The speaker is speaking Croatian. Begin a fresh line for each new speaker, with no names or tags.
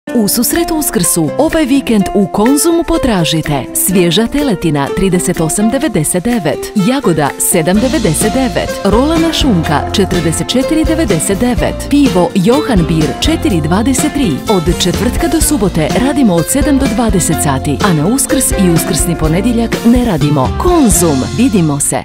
U susret Uskrsu ovaj vikend u Konzumu potražite svježa teletina 38,99, jagoda 7,99, rolana šunka 44,99, pivo Johan Bir 4,23. Od četvrtka do subote radimo od 7 do 20 sati, a na Uskrs i uskrsni ponedjeljak ne radimo. Konzum, vidimo se!